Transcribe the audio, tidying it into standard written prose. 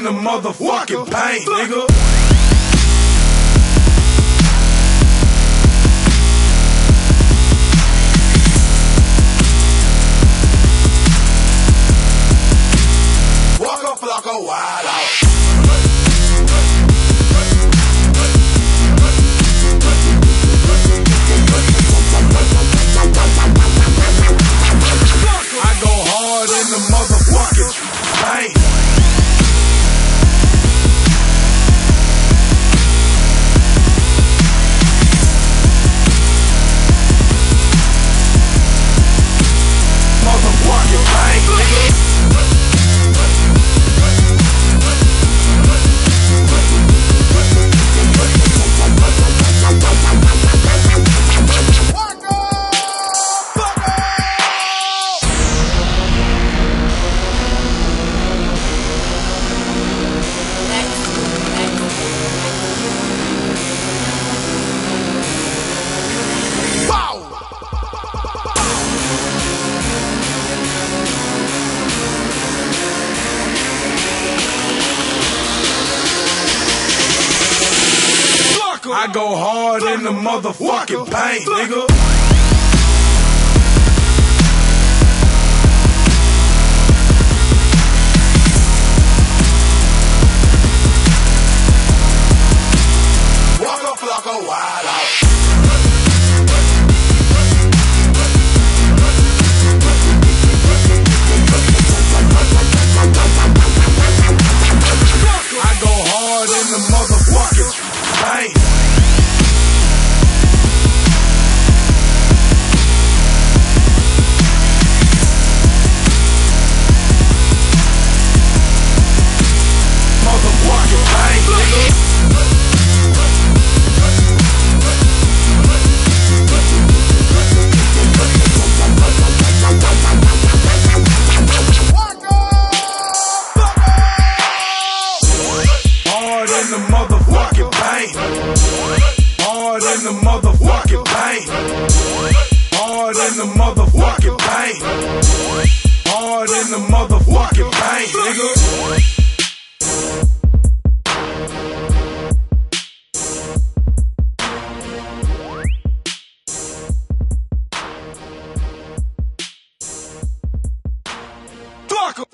the motherfucking paint, nigga. Waka Flocka Wild Out. I go hard in the motherfucking paint. Motherfucking paint, nigga. I go hard in the motherfucking paint, nigga. Waka Flocka Wild Out. I go hard in the motherfucking paint. In the motherfucking paint. Hard in the motherfucking paint. Hard in the motherfucking paint. Hard in the motherfucking paint, nigga. Flocka.